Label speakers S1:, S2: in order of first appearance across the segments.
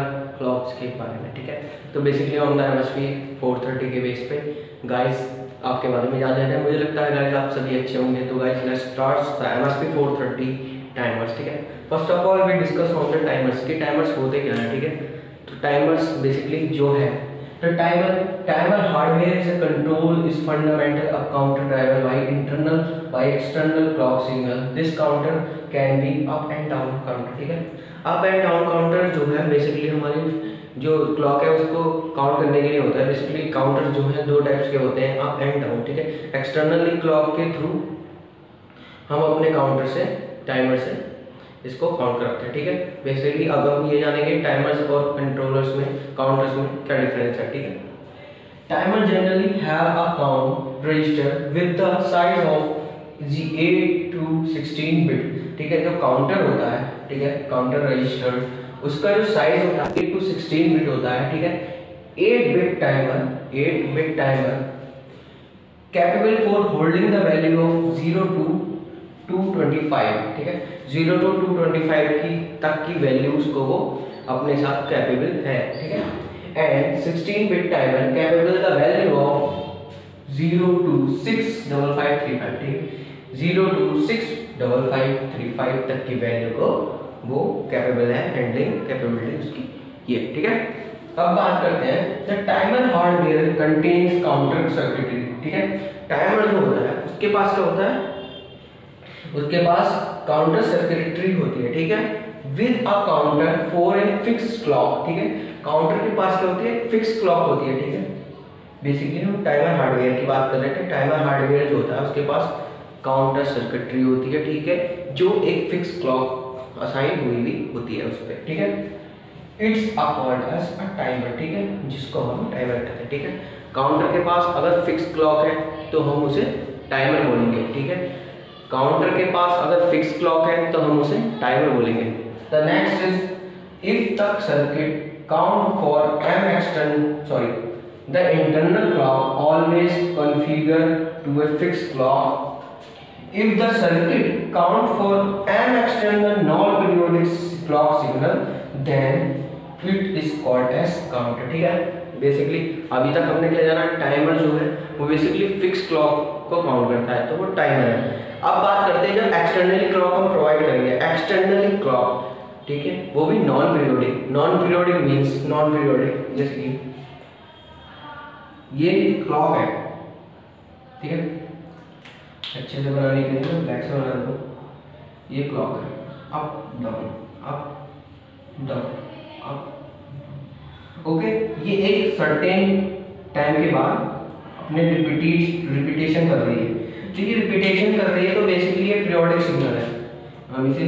S1: Clocks के बारे में, ठीक है। तो बेसिकली ऑन द MSP 430 के बेस पे गाइस आपके बारे में जान लेते हैं। मुझे लगता है गाइस आप सभी अच्छे होंगे। तो guys let's start the MSP 430 timers, ठीक है। First of all we discuss on the timers कि टाइमर्स होते क्या है, ठीक है। तो टाइमर्स बेसिकली जो है, तो timer hardware is a control is fundamental a counter driver by external clock signal. This counter can be up and down counter, ठीक है। अप एंड डाउन काउंटर जो है बेसिकली हमारी जो क्लॉक है उसको काउंट करने के लिए होता है। बेसिकली काउंटर जो है दो टाइप्स के होते हैं, अप एंड डाउन, ठीक है। एक्सटर्नली क्लॉक के थ्रू हम अपने काउंटर से, टाइमर से इसको काउंट करते हैं, ठीक है। बेसिकली अब हम ये जानेंगे टाइमर्स और कंट्रोलर्स में, काउंटर्स में क्या डिफरेंस है, ठीक है। Timer generally have a count register with the size of 8 to 16 bit, ठीक है। जो काउंटर होता है, ठीक है, काउंटर रजिस्टर, उसका जो साइज होता है 8 to 16 बिट होता है, ठीक है। 8 bit timer capable for holding the value of 0 to 225, ठीक है। 0 to 225 की तक की वैल्यूज को वो अपने साथ कैपेबल है, ठीक है। And 16 bit timer capable the value of 0 to 65535, ठीक है। 0 to 65535 तक की वैल्यू को वो कैपेबल है, हैंडलिंग कैपेबिलिटी उसकी ये, ठीक है। अब बात करते हैं the timer hardware contains counter circuitry, ठीक है। टाइमर जो होता है उसके पास क्या होता है, उसके पास काउंटर सर्किटरी होती है, ठीक है, with a counter for a fix clock, ठीक है। काउंटर के पास क्या होती है, फिक्स क्लॉक होती है, ठीक है। बेसिकली हम टाइमर हार्डवेयर की बात कर रहे थे। टाइमर हार्डवेयर जो होता है उसके पास काउंटर सर्किटरी होती है, ठीक है, जो एक फिक्स क्लॉक असाइन हुई हुई होती है उस पर, ठीक है। It's called as a timer, ठीक है, जिसको हम टाइमर कहते हैं, ठीक है। काउंटर के पास अगर फिक्स क्लॉक है तो हम उसे टाइमर बोलेंगे, ठीक है। काउंटर के पास अगर फिक्स क्लॉक है तो हम उसे टाइमर बोलेंगे। The next is if the circuit count for um external the internal clock always configure to a fix clock. If the circuit count for an external non-periodic clock signal, then it is called as counter, ठीक है। Basically अभी तक हमने क्या जाना, timer जो है वो बेसिकली फिक्स क्लॉक को काउंट करता है, तो वो टाइमर है। अब बात करते हैं जब एक्सटर्नली क्लॉक हम प्रोवाइड करेंगे, एक्सटर्नली क्लॉक, ठीक है, वो भी non periodic. Non periodic means non periodic, जैसे कि ये क्लॉक है, ठीक है, अच्छे से बनाने के लिए ब्लैक से बना दो। ये क्लॉक है, up down up down up, okay. ये एक सर्टेन टाइम के बाद अपने रिपीटेशन कर रही है। तो ये रिपीटेशन कर रही है तो बेसिकली ये पीरियोडिक सिग्नल है। हम इसे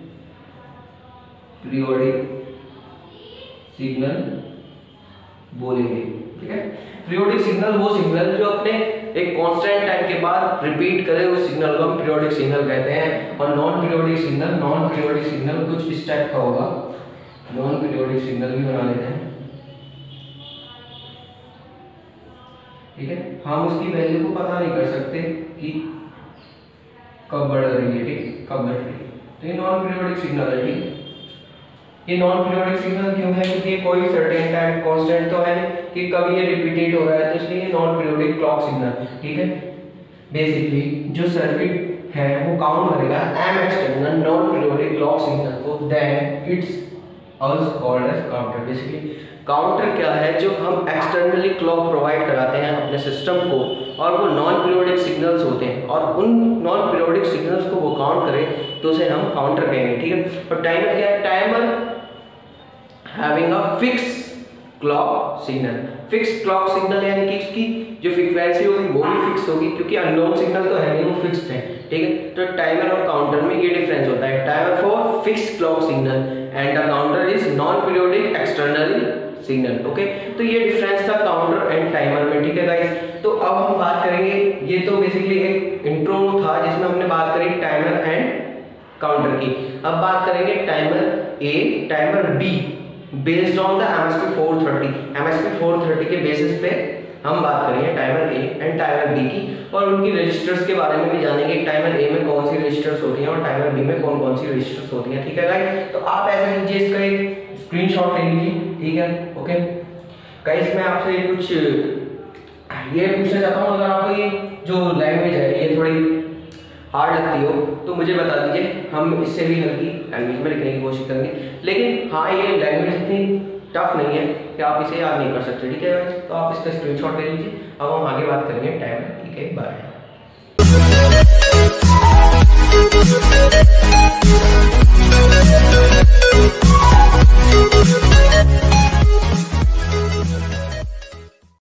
S1: पीरियोडिक सिग्नल बोलेंगे, ठीक है। पीरियोडिक सिग्नल वो सिग्नल जो अपने एक कांस्टेंट टाइम के बाद रिपीट करे, उस सिग्नल को हम पीरियोडिक सिग्नल कहते हैं। और नॉन पीरियोडिक सिग्नल कुछ इस टाइप का होगा। नॉन पीरियोडिक सिग्नल भी बना लेते हैं, ठीक है। हम उसकी वैल्यू को पता नहीं कर सकते कि कब बढ़ रही है, ठीक, कब घट रही है। तो ये नॉन पीरियोडिक सिग्नल है, ठीक। ये नॉन पीरियोडिक सिग्नल क्यों है, क्योंकि कोई सर्टेन टाइम कांस्टेंट तो है नहीं कि कभी ये रिपीटेड हो रहा है, तो इसलिए नॉन पीरियोडिक क्लॉक सिग्नल, ठीक है। बेसिकली जो सर्किट है वो काउंट करेगा um external non periodic clock signal को, then it's also called as counter. Basically counter क्या है, जो हम एक्सटर्नली क्लॉक प्रोवाइड कराते हैं अपने सिस्टम को, और वो नॉन पीरियोडिक सिग्नल्स होते हैं, और उन नॉन पीरियोडिक सिग्नल्स को वो काउंट करें तो उसे हम काउंटर कहेंगे, ठीक है। और टाइमर क्या है, timer having a fix clock signal. Fix clock signal यानी कि इसकी जो फ्रीक्वेंसी होगी वो भी फिक्स होगी, क्योंकि अननोन सिग्नल तो है नहीं, वो फिक्स्ड है, ठीक है। तो टाइमर और काउंटर में ये डिफरेंस होता है, timer for fix clock signal and the counter is non periodic externally signal, okay. तो ये डिफरेंस था काउंटर एंड टाइमर में, ठीक है गाइस। तो अब हम बात करेंगे, ये तो बेसिकली एक इंट्रो था जिसमें हमने बात करी टाइमर एंड काउंटर की। अब बात करेंगे timer A, timer B, based on the MSP 430। MSP 430 के बेसिस पे हम बात करेंगे timer A and timer B की, और उनकी रजिस्टर्स के बारे में भी जानेंगे। टाइमर ए में कौन सी रजिस्टर्स होती हैं और टाइमर बी में कौन कौन सी रजिस्टर्स होती हैं, ठीक है गाइस। तो आप ऐसा कीजिए, इसका एक स्क्रीनशॉट ले लीजिए, ठीक है, ओके गाइस। मैं आपसे कुछ ये पूछना चाहता हूँ, अगर आपको ये जो लैंग्वेज है ये थोड़ी हार्ड लगती हो तो मुझे बता दीजिए, हम इससे भी हल्की लैंग्वेज में लिखने की कोशिश करेंगे। लेकिन हाँ, ये लैंग्वेज इतनी टफ नहीं है कि आप इसे याद नहीं कर सकते, ठीक है गाइस। तो आप इसका स्क्रीनशॉट ले लीजिए। अब हम आगे बात करेंगे टाइमर बी के बारे में।